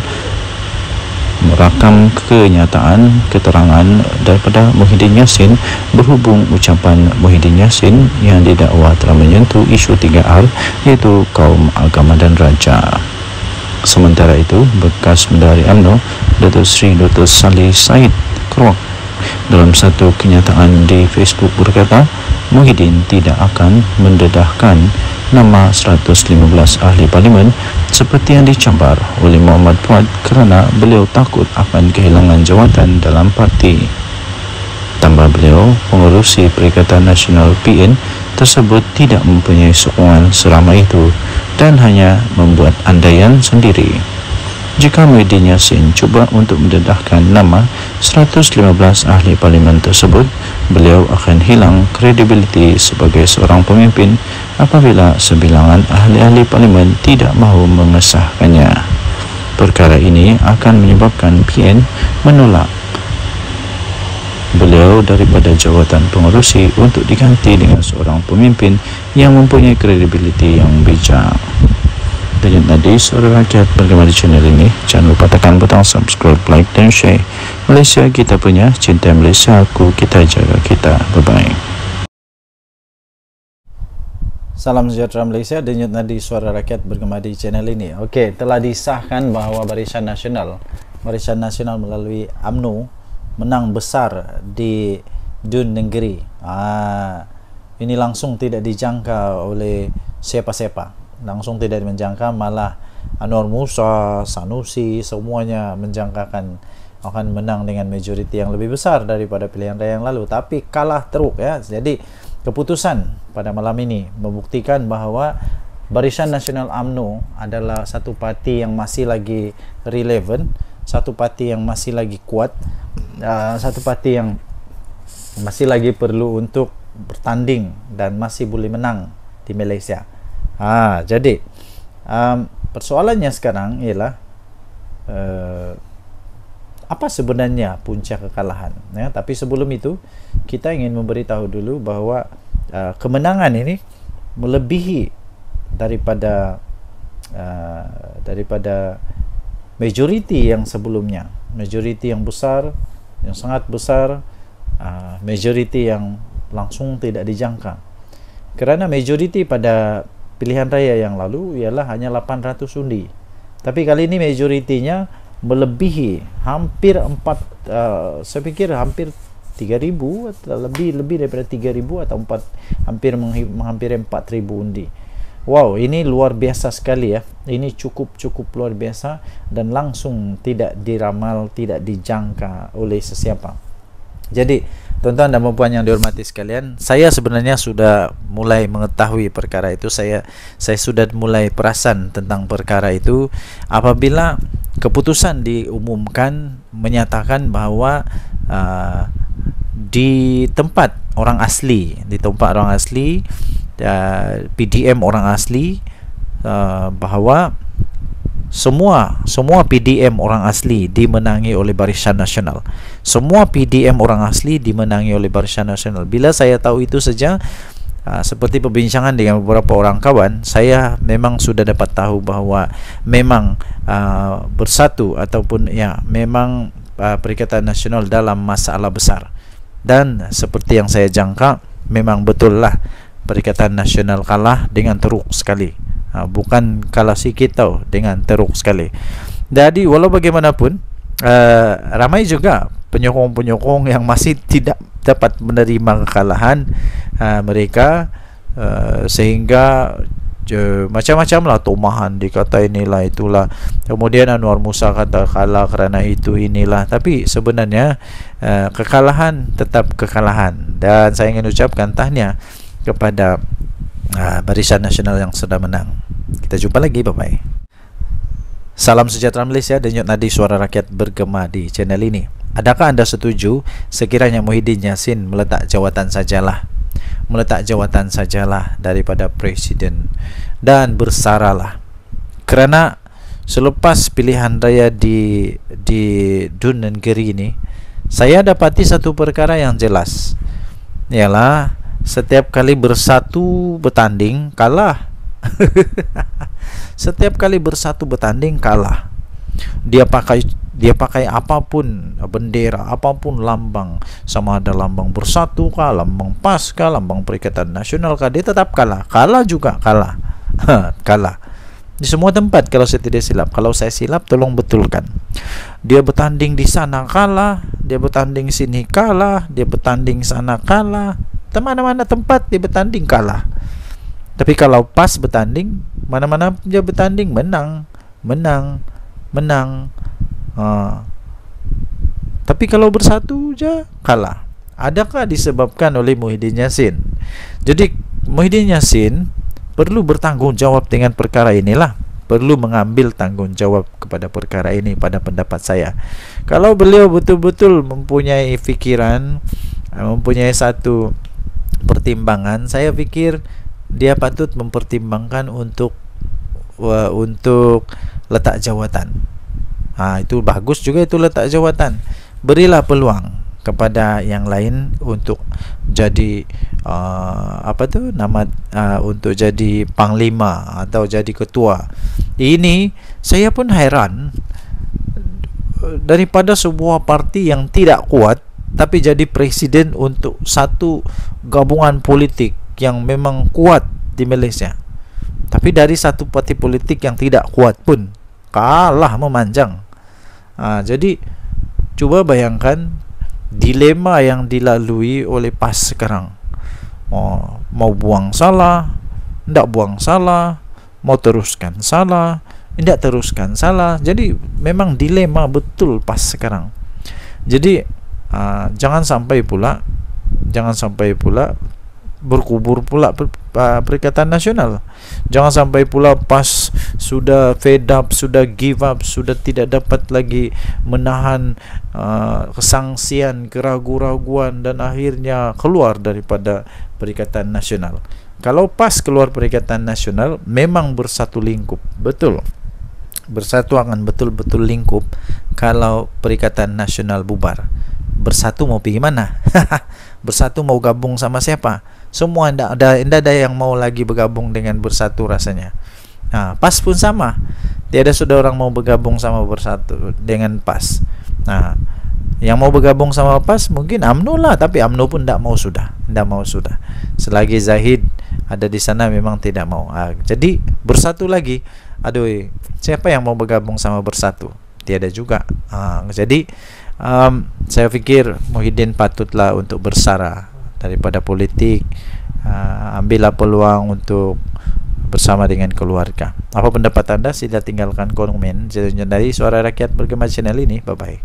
B: merakam kenyataan keterangan daripada Muhyiddin Yassin berhubung ucapan Muhyiddin Yassin yang didakwa telah menyentuh isu tiga R iaitu kaum, agama dan raja. Sementara itu, bekas Menteri UMNO Datuk Seri Doktor Saleh Said Kroak dalam satu kenyataan di Facebook berkata Muhyiddin tidak akan mendedahkan nama seratus lima belas ahli parlimen seperti yang dicabar oleh Muhammad Fuad kerana beliau takut akan kehilangan jawatan dalam parti. Tambah beliau, pengurusi Perikatan Nasional P N tersebut tidak mempunyai sokongan selama itu dan hanya membuat andaian sendiri. Jika Muhyiddin Yassin cuba untuk mendedahkan nama seratus lima belas ahli parlimen tersebut, beliau akan hilang kredibiliti sebagai seorang pemimpin apabila sebilangan ahli-ahli parlimen tidak mahu mengesahkannya. Perkara ini akan menyebabkan P N menolak beliau daripada jawatan pengurusi untuk diganti dengan seorang pemimpin yang mempunyai kredibiliti yang bijak. Denyut Nadi Suara Rakyat bergema di channel ini. Jangan lupa tekan butang subscribe, like dan share. Malaysia kita punya, cinta Malaysia aku, kita jaga kita. Bye bye.
A: Salam sejahtera Malaysia. Denyut Nadi Suara Rakyat bergema di channel ini. Okey, telah disahkan bahawa Barisan Nasional Barisan Nasional melalui U M N O menang besar di Dun Negeri. Ah, ini langsung tidak dijangka oleh siapa-siapa. Langsung tidak menjangka, malah Anwar Musa, Sanusi, semuanya menjangkakan akan menang dengan majoriti yang lebih besar daripada pilihan raya yang lalu, tapi kalah teruk ya. Jadi keputusan pada malam ini membuktikan bahawa Barisan Nasional U M N O adalah satu parti yang masih lagi relevan, satu parti yang masih lagi kuat, uh, satu parti yang masih lagi perlu untuk bertanding dan masih boleh menang di Malaysia. Ha, jadi um, persoalannya sekarang ialah uh, apa sebenarnya punca kekalahan ya? Tapi sebelum itu kita ingin memberitahu dulu bahawa uh, kemenangan ini melebihi daripada uh, daripada majoriti yang sebelumnya, majoriti yang besar, yang sangat besar, uh, majoriti yang langsung tidak dijangka. Kerana majoriti pada pilihan raya yang lalu ialah hanya lapan ratus undi, tapi kali ini majoritinya melebihi hampir empat, uh, saya fikir hampir tiga ribu atau lebih lebih daripada tiga ribu atau empat, hampir menghampiri empat ribu undi. Wow, ini luar biasa sekali ya. Ini cukup cukup luar biasa dan langsung tidak diramal, tidak dijangka oleh sesiapa. Jadi tuan-tuan dan puan yang dihormati sekalian, saya sebenarnya sudah mulai mengetahui perkara itu. Saya saya sudah mulai perasan tentang perkara itu apabila keputusan diumumkan menyatakan bahawa uh, di tempat orang asli, di tempat orang asli, uh, P D M orang asli, uh, bahawa semua semua P D M orang asli dimenangi oleh Barisan Nasional. Semua P D M orang asli dimenangi oleh Barisan Nasional. Bila saya tahu itu saja, uh, seperti perbincangan dengan beberapa orang kawan, saya memang sudah dapat tahu bahawa memang uh, bersatu ataupun ya memang uh, Perikatan Nasional dalam masalah besar. Dan seperti yang saya jangka, memang betul lah Perikatan Nasional kalah dengan teruk sekali. Ha, bukan kalah sikit tau, dengan teruk sekali. Jadi walau bagaimanapun uh, ramai juga penyokong-penyokong yang masih tidak dapat menerima kekalahan uh, mereka, uh, sehingga uh, macam-macam lah tomahan, dikata inilah itulah, kemudian Anwar Musa kata kalah kerana itu inilah. Tapi sebenarnya uh, kekalahan tetap kekalahan, dan saya ingin ucapkan tahniah kepada uh, Barisan Nasional yang sudah menang. Kita jumpa lagi, bye bye. Salam sejahtera Malaysia. Denyut Nadi Suara Rakyat bergema di channel ini. Adakah anda setuju sekiranya Muhyiddin Yassin meletak jawatan sajalah, meletak jawatan sajalah daripada Presiden dan bersaralah? Kerana selepas pilihan raya di di Dun Negeri ini, saya dapati satu perkara yang jelas, ialah setiap kali bersatu bertanding kalah. Setiap kali bersatu bertanding kalah. Dia pakai dia pakai apapun bendera, apapun lambang, sama ada lambang Bersatu kah, lambang P A S kah, lambang Perikatan Nasional kah, dia tetap kalah. Kalah juga kalah. Kalah di semua tempat kalau saya tidak silap. Kalau saya silap tolong betulkan. Dia bertanding di sana kalah, dia bertanding sini kalah, dia bertanding sana kalah, mana-mana tempat dia bertanding kalah. Tapi kalau P A S bertanding, mana-mana dia bertanding menang, menang, menang. Uh, tapi kalau bersatu je kalah. adakah disebabkan oleh Muhyiddin Yassin? Jadi Muhyiddin Yassin perlu bertanggung jawab dengan perkara inilah, perlu mengambil tanggung jawab kepada perkara ini pada pendapat saya. Kalau beliau betul-betul mempunyai fikiran, mempunyai satu pertimbangan, saya pikir dia patut mempertimbangkan untuk uh, untuk letak jawatan. Ha, itu bagus juga itu letak jawatan. Berilah peluang kepada yang lain untuk jadi uh, apa tu nama uh, untuk jadi panglima atau jadi ketua. Ini saya pun heran, daripada sebuah parti yang tidak kuat tapi jadi presiden untuk satu gabungan politik yang memang kuat di Malaysia. Tapi dari satu parti politik yang tidak kuat pun kalah memanjang. Ha, jadi cuba bayangkan dilema yang dilalui oleh P A S sekarang. Mau, mau buang salah, tidak buang salah, mau teruskan salah, tidak teruskan salah. Jadi memang dilema betul P A S sekarang. Jadi uh, jangan sampai pula, jangan sampai pula berkubur pula per, uh, Perikatan Nasional. Jangan sampai pula P A S sudah fed up, sudah give up, sudah tidak dapat lagi menahan uh, kesangsian, keraguan-raguan dan akhirnya keluar daripada Perikatan Nasional. Kalau P A S keluar Perikatan Nasional, memang bersatu lingkup, betul. Bersatu akan betul-betul lingkup. Kalau Perikatan Nasional bubar, bersatu mau pergi mana? Bersatu mau gabung sama siapa? Semua tidak ada, tidak ada yang mau lagi bergabung dengan bersatu rasanya. Nah, P A S pun sama. Tiada sudah orang mau bergabung sama bersatu dengan P A S. Nah, yang mau bergabung sama P A S mungkin U M N O lah, tapi U M N O pun tidak mau sudah, tidak mau sudah. Selagi Zahid ada di sana memang tidak mau. Ah, jadi bersatu lagi. Aduh, siapa yang mau bergabung sama bersatu? Tiada juga. Ah, jadi um, saya fikir Muhyiddin patutlah untuk bersara daripada politik, uh, ambillah peluang untuk bersama dengan keluarga. Apa pendapat anda? Sila tinggalkan komen dari Suara Rakyat Bergema channel ini. Bye bye.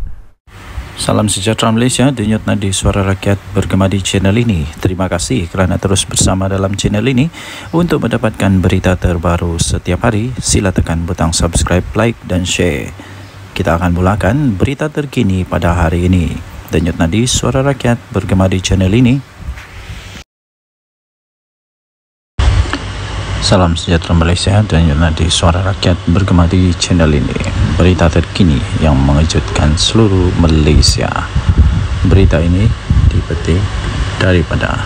B: Salam sejahtera Malaysia, denyut nadi Suara Rakyat Bergema di channel ini. Terima kasih kerana terus bersama dalam channel ini. Untuk mendapatkan berita terbaru setiap hari, sila tekan butang subscribe, like dan share. Kita akan mulakan berita terkini pada hari ini. Denyut nadi Suara Rakyat Bergema di channel ini. Salam sejahtera Malaysia, dan nadi Suara Rakyat Bergema di channel ini. Berita terkini yang mengejutkan seluruh Malaysia. Berita ini dipetik daripada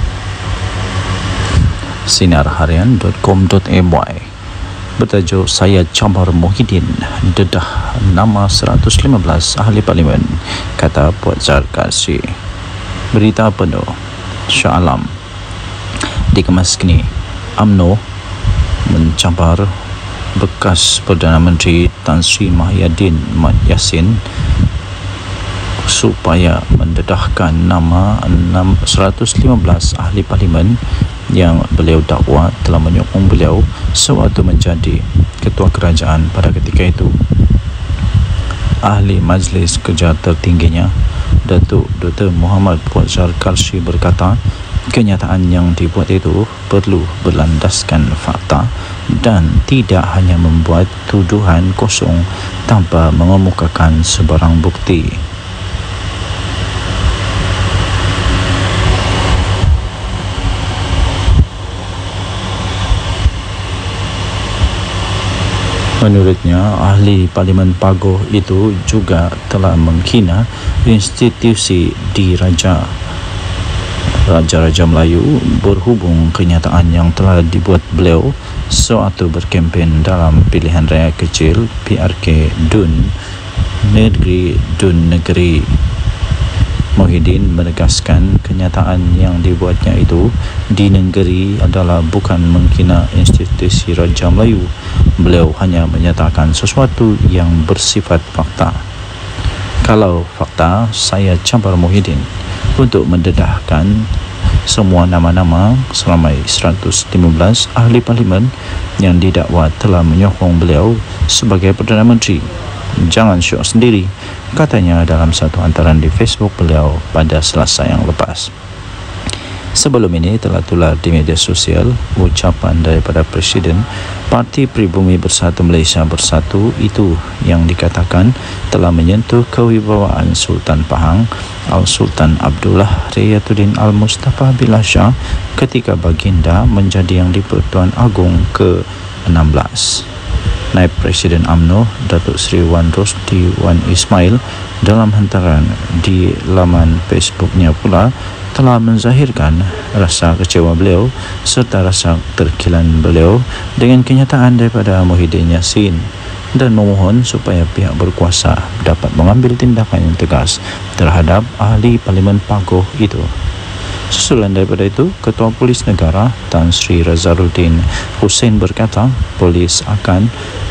B: sinarharian dot com dot my. Bertajuk Saya Cabar Muhyiddin dedah nama seratus lima belas ahli parlimen, kata Puan Zarkasi. Berita penuh Shah Alam dikemas kini. U M N O mencabar bekas Perdana Menteri Tan Sri Muhyiddin Yassin supaya mendedahkan nama seratus lima belas ahli parlimen yang beliau dakwa telah menyokong beliau sewaktu menjadi ketua kerajaan pada ketika itu. Ahli Majlis Kerja tertingginya, Datuk Doktor Muhammad Puan Zarkasi berkata, kenyataan yang dibuat itu perlu berlandaskan fakta dan tidak hanya membuat tuduhan kosong tanpa mengemukakan sebarang bukti. Menurutnya, ahli Parlimen Pagoh itu juga telah menghina institusi diraja Raja-Raja Melayu berhubung kenyataan yang telah dibuat beliau sewaktu berkempen dalam pilihan raya kecil P R K Dun Negeri Dun Negeri. Muhyiddin menegaskan kenyataan yang dibuatnya itu di negeri adalah bukan menghina institusi Raja Melayu. Beliau hanya menyatakan sesuatu yang bersifat fakta. Kalau fakta, saya cabar Muhyiddin untuk mendedahkan semua nama-nama selama seratus lima belas ahli parlimen yang didakwa telah menyokong beliau sebagai Perdana Menteri. jangan syok sendiri, katanya dalam satu hantaran di Facebook beliau pada Selasa yang lepas. Sebelum ini telah tular di media sosial ucapan daripada Presiden Parti Pribumi Bersatu Malaysia Bersatu itu yang dikatakan telah menyentuh kewibawaan Sultan Pahang Al-Sultan Abdullah Riyatuddin Al-Mustafa Billah Shah ketika baginda menjadi Yang di-Pertuan Agong ke enam belas. Naib Presiden U M N O Datuk Seri Wan Rosdi Wan Ismail dalam hantaran di laman Facebooknya pula telah menzahirkan rasa kecewa beliau serta rasa terkilan beliau dengan kenyataan daripada Muhyiddin Yassin dan memohon supaya pihak berkuasa dapat mengambil tindakan yang tegas terhadap ahli Parlimen Pagoh itu. Susulan daripada itu, Ketua Polis Negara Tan Sri Razaruddin Hussein berkata polis akan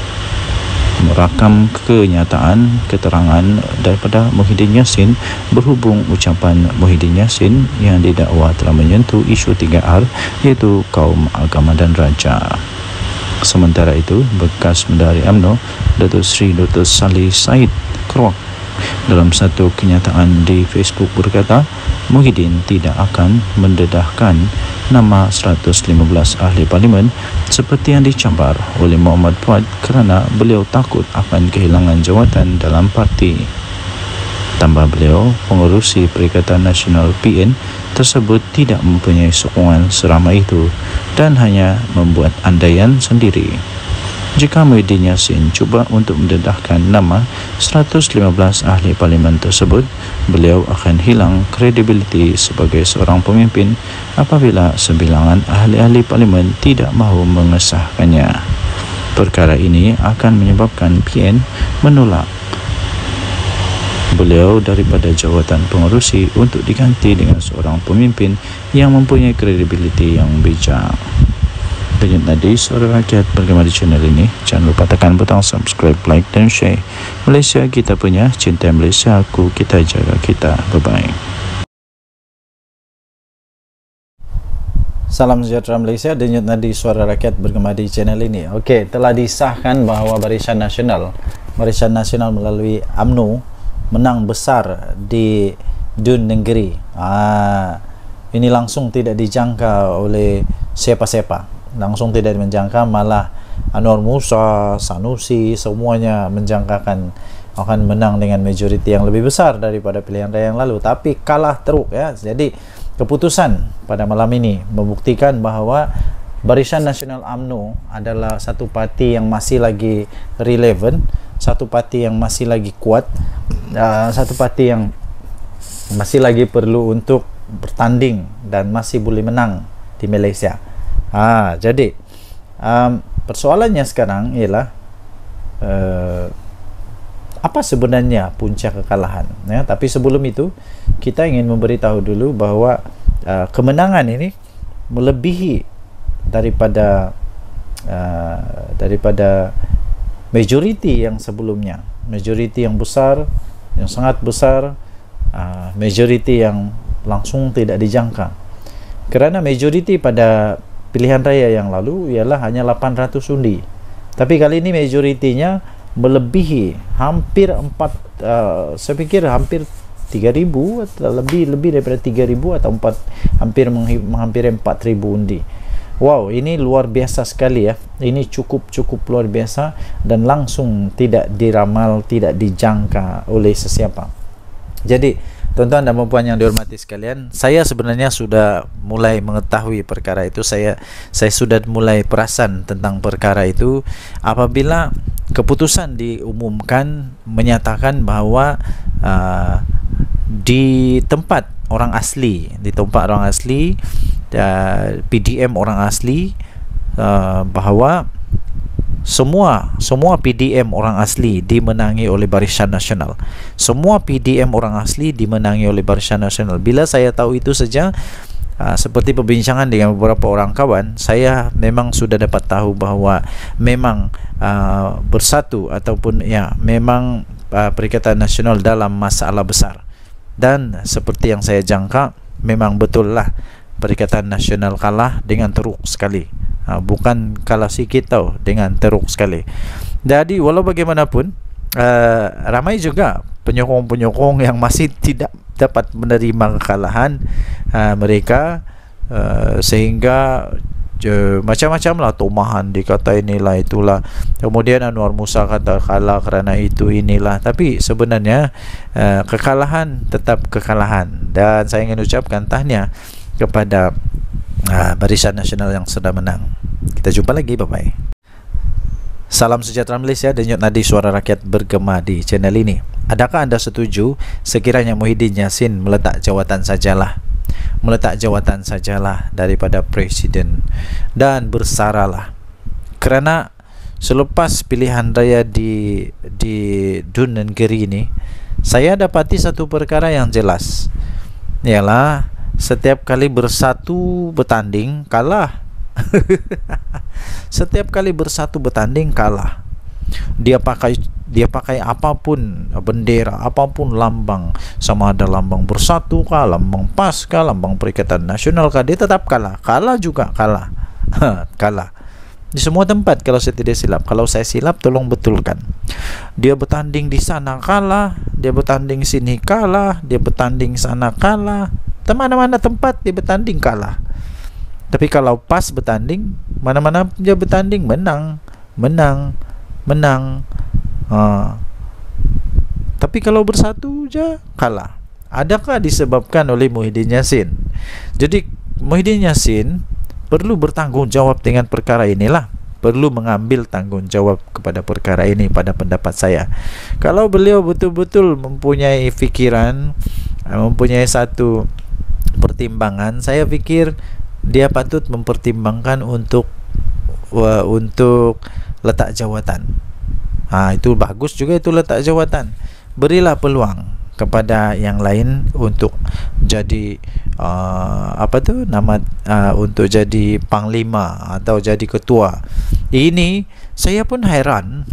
B: merakam kenyataan keterangan daripada Muhyiddin Yassin berhubung ucapan Muhyiddin Yassin yang didakwa telah menyentuh isu tiga R iaitu kaum, agama dan raja. Sementara itu, bekas Menteri U M N O Datuk Seri Doktor Saleh Said Keruak dalam satu kenyataan di Facebook berkata Muhyiddin tidak akan mendedahkan nama seratus lima belas ahli parlimen seperti yang dicabar oleh Muhammad Fuad kerana beliau takut akan kehilangan jawatan dalam parti. Tambah beliau, pengerusi Perikatan Nasional P N tersebut tidak mempunyai sokongan seramai itu dan hanya membuat andaian sendiri. Jika Muhyiddin Yassin cuba untuk mendedahkan nama seratus lima belas ahli parlimen tersebut, beliau akan hilang kredibiliti sebagai seorang pemimpin apabila sebilangan ahli-ahli parlimen tidak mahu mengesahkannya. Perkara ini akan menyebabkan P N menolak beliau daripada jawatan pengerusi untuk diganti dengan seorang pemimpin yang mempunyai kredibiliti yang bijak. Denyut nadi suara rakyat bergema di channel ini. Jangan lupa tekan butang subscribe, like dan share. Malaysia kita punya, cinta Malaysia aku, kita jaga kita. Bye-bye.
A: Salam sejahtera Malaysia, denyut nadi suara rakyat bergema di channel ini. Okey, telah disahkan bahawa Barisan Nasional Barisan Nasional melalui U M N O menang besar di Dun Negeri. Ah, ini langsung tidak dijangka oleh siapa-siapa. Langsung tidak menjangka, malah Anwar Musa, Sanusi, semuanya menjangkakan akan menang dengan majoriti yang lebih besar daripada pilihan raya yang lalu, tapi kalah teruk ya. Jadi keputusan pada malam ini membuktikan bahawa Barisan Nasional U M N O adalah satu parti yang masih lagi relevan, satu parti yang masih lagi kuat, uh, satu parti yang masih lagi perlu untuk bertanding dan masih boleh menang di Malaysia. Ha, jadi um, persoalannya sekarang ialah uh, apa sebenarnya punca kekalahan ya? Tapi sebelum itu kita ingin memberitahu dulu bahawa uh, kemenangan ini melebihi daripada uh, daripada majoriti yang sebelumnya, majoriti yang besar, yang sangat besar, uh, majoriti yang langsung tidak dijangka. Kerana majoriti pada pilihan raya yang lalu ialah hanya lapan ratus undi, tapi kali ini majoritinya melebihi hampir empat, uh, saya fikir hampir tiga ribu atau lebih lebih daripada tiga ribu atau empat, hampir menghampiri empat ribu undi. Wow, ini luar biasa sekali ya. Ini cukup-cukup luar biasa dan langsung tidak diramal, tidak dijangka oleh sesiapa. Jadi tuan-tuan dan puan yang dihormati sekalian, saya sebenarnya sudah mulai mengetahui perkara itu. Saya saya sudah mulai perasan tentang perkara itu apabila keputusan diumumkan menyatakan bahawa uh, di tempat orang asli, di tempat orang asli, uh, P D M orang asli, uh, bahawa semua semua P D M orang asli dimenangi oleh Barisan Nasional. Semua P D M orang asli dimenangi oleh Barisan Nasional. Bila saya tahu itu saja, uh, seperti perbincangan dengan beberapa orang kawan, saya memang sudah dapat tahu bahawa memang uh, bersatu ataupun ya memang uh, Perikatan Nasional dalam masalah besar. Dan seperti yang saya jangka, memang betul lah Perikatan Nasional kalah dengan teruk sekali. Ha, bukan kalah sikit tau, dengan teruk sekali. Jadi walau bagaimanapun, uh, ramai juga penyokong-penyokong yang masih tidak dapat menerima kekalahan uh, mereka, uh, sehingga uh, macam-macam lah tomahan, dikata inilah itulah, kemudian Anwar Musa kata kalah kerana itu inilah. Tapi sebenarnya uh, kekalahan tetap kekalahan, dan saya ingin ucapkan tahniah kepada uh, Barisan Nasional yang sudah menang. Kita jumpa lagi, bye bye. Salam sejahtera Malaysia, denyut nadi suara rakyat bergema di channel ini. Adakah anda setuju sekiranya Muhyiddin Yassin meletak jawatan sajalah, meletak jawatan sajalah daripada Presiden dan bersaralah? Kerana selepas pilihan raya di di Dun Negeri ini, saya dapati satu perkara yang jelas, ialah setiap kali bersatu bertanding kalah. Setiap kali bersatu bertanding kalah. Dia pakai dia pakai apapun bendera, apapun lambang, sama ada lambang Bersatu kah, lambang PAS kah, lambang Perikatan Nasional kah, dia tetap kalah. Kalah juga kalah. Kalah di semua tempat kalau saya tidak silap. Kalau saya silap tolong betulkan. Dia bertanding di sana kalah, dia bertanding sini kalah, dia bertanding sana kalah. Mana-mana tempat dia bertanding kalah. Tapi kalau PAS bertanding, mana-mana dia bertanding menang, menang, menang. Ha. Tapi kalau Bersatu je kalah. Adakah disebabkan oleh Muhyiddin Yassin? Jadi Muhyiddin Yassin perlu bertanggungjawab dengan perkara inilah. Perlu mengambil tanggungjawab kepada perkara ini pada pendapat saya. Kalau beliau betul-betul mempunyai fikiran, mempunyai satu pertimbangan, saya fikir dia patut mempertimbangkan untuk uh, untuk letak jawatan. Ha, itu bagus juga, itu letak jawatan. Berilah peluang kepada yang lain untuk jadi uh, apa tu nama uh, untuk jadi panglima atau jadi ketua. Ini saya pun heran,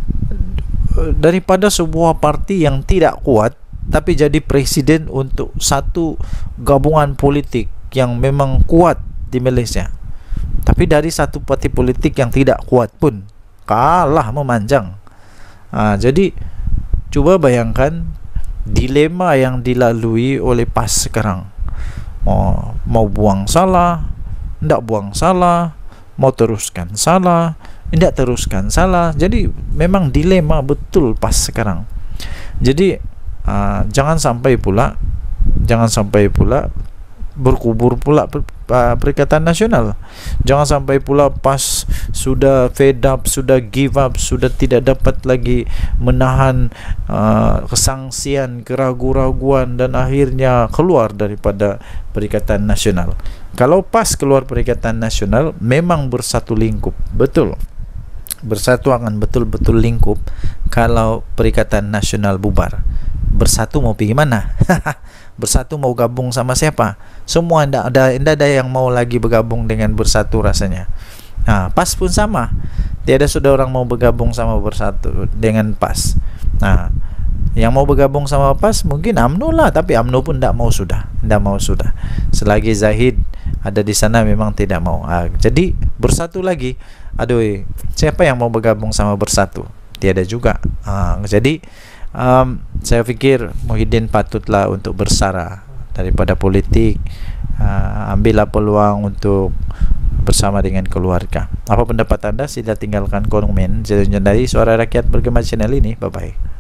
A: daripada sebuah parti yang tidak kuat tapi jadi presiden untuk satu gabungan politik yang memang kuat di Malaysia. Tapi dari satu parti politik yang tidak kuat pun kalah memanjang. Ha, jadi cuba bayangkan dilema yang dilalui oleh PAS sekarang. Oh, mau buang salah, tidak buang salah, mau teruskan salah, tidak teruskan salah. Jadi memang dilema betul PAS sekarang. Jadi uh, jangan sampai pula jangan sampai pula berkubur pula Perikatan Nasional. Jangan sampai pula PAS sudah fed up, sudah give up, sudah tidak dapat lagi menahan uh, kesangsian, keraguan-raguan, dan akhirnya keluar daripada Perikatan Nasional. Kalau PAS keluar Perikatan Nasional, memang bersatu lingkup, betul. Bersatu akan betul-betul lingkup. Kalau Perikatan Nasional bubar, Bersatu mau pergi mana? Bersatu mau gabung sama siapa? Semua tidak ada, tidak ada yang mau lagi bergabung dengan Bersatu rasanya. Nah, PAS pun sama. Tiada sudah orang mau bergabung sama Bersatu dengan PAS. Nah, yang mau bergabung sama PAS mungkin U M N O lah, tapi U M N O pun tidak mau sudah, tidak mau sudah. Selagi Zahid ada di sana memang tidak mau. Ah, jadi Bersatu lagi. Aduh, siapa yang mau bergabung sama Bersatu? Tiada juga. Ah, jadi Um, saya fikir Muhyiddin patutlah untuk bersara daripada politik, uh, ambillah peluang untuk bersama dengan keluarga. Apa pendapat anda? Sila tinggalkan komen. Jadi dari Suara Rakyat Bergema channel ini. Bye bye.